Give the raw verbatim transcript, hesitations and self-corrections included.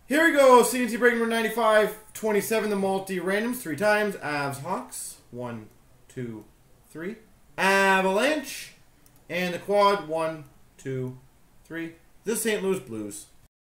Here we go. C and C break number ninety-five. twenty-seven, the multi-randoms. Three times. Avs, Hawks. One, two, three. Avalanche. And the quad. One, two, three. The Saint Louis Blues.